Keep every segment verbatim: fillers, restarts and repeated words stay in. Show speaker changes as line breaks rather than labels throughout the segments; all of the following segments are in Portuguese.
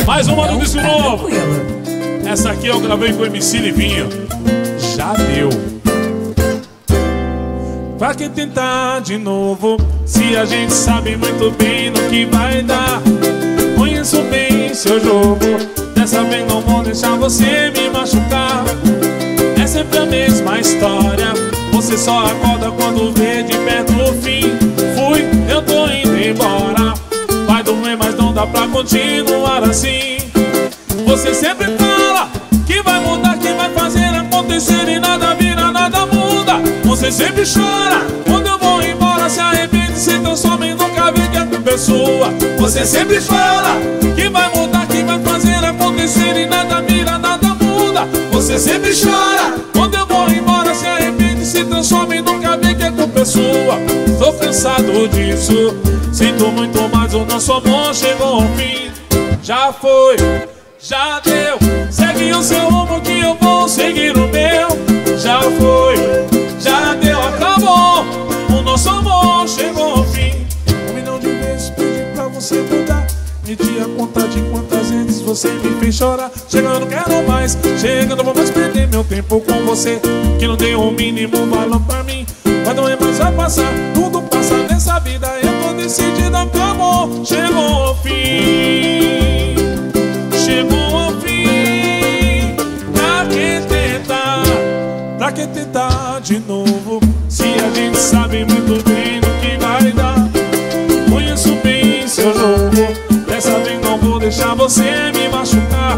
Mais uma do disco novo. Essa aqui eu gravei com o M C Livinho. Já deu. Pra que tentar de novo, se a gente sabe muito bem no que vai dar? Conheço bem seu jogo, dessa vez não vou deixar você me machucar. É sempre a mesma história, você só acorda quando vê de perto o fim. Fui, eu tô indo embora, vai doer mas não dá pra continuar assim. Você sempre fala que vai mudar, que vai fazer acontecer e nada vira, nada muda. Você sempre chora quando eu vou embora, se arrepende, se transforma e nunca vê que a culpa é sua. Você sempre fala que vai mudar, que vai fazer acontecer e nada vira, nada muda. Você sempre chora quando eu vou embora, se arrepende, se transforma e nunca vê que a culpa é sua. Tô cansado disso, sinto muito, mas o nosso amor chegou ao fim. Já foi, já deu, segue o seu rumo que eu vou seguir o meu. Já foi, já deu, acabou, o nosso amor chegou ao fim. Um milhão de vezes pedi pra você mudar, medi a conta de quantas vezes você me fez chorar. Chega, eu não quero mais, chega, não vou mais perder meu tempo com você, que não deu o mínimo valor pra mim. Vai doer, mas vai passar, tudo passa nessa vida. Eu tô decidido, acabou, chegou ao fim. Chegou ao fim. Pra que tentar? Pra que tentar de novo, se a gente sabe muito bem no que vai dar? Conheço bem seu jogo, dessa vez não vou deixar você me machucar.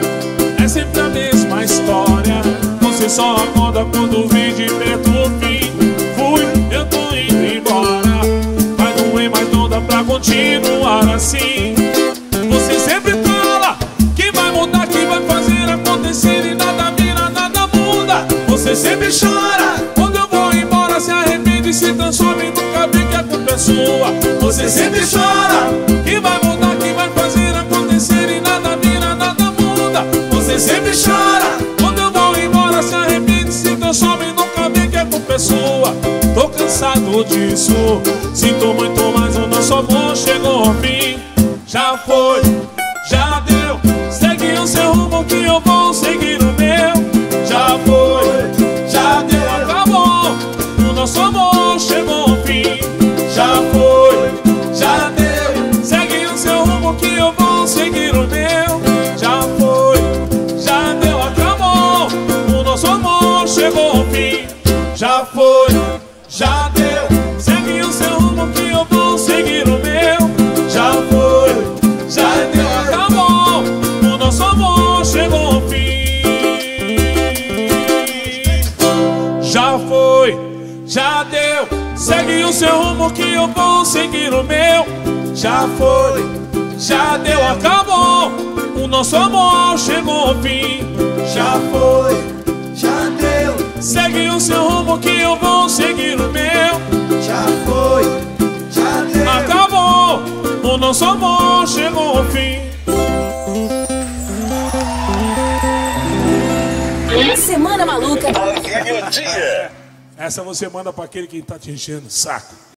É sempre a mesma história, você só acorda quando vê de perto o fim. Fui, eu tô indo embora, vai doer mas não dá pra continuar assim. Você sempre fala que vai mudar, que vai fazer acontecer e nada vira, nada muda. Você sempre chora quando eu vou embora, se arrepende, se transforma e nunca vê que a culpa é sua. Você sempre chora que vai mudar, que vai fazer acontecer e nada vira, nada muda. Você sempre chora quando eu vou embora, se arrepende, se transforma e nunca vê que a culpa é sua. Tô cansado disso, sinto muito, mas o nosso amor chegou ao fim. Já foi, já deu, segue o seu rumo que eu vou seguir o meu. Já foi, já deu, acabou, o nosso amor chegou ao fim. Já foi, já deu, segue o seu rumo que eu vou seguir o meu. Já foi, já deu, acabou, o nosso amor chegou ao fim. Já foi, já deu, segue o seu rumo que eu vou seguir o meu. Já foi, já deu, acabou, o nosso amor chegou ao fim. Já foi, já deu, segue o seu rumo que eu vou seguir o meu. Já foi, já deu, acabou, o nosso amor chegou ao fim. Já foi, já deu, segue o seu rumo que eu vou seguir o meu. Já foi, já deu, acabou, o nosso amor chegou ao fim.
Semana Maluca.
Essa você manda pra aquele que tá te enchendo o saco.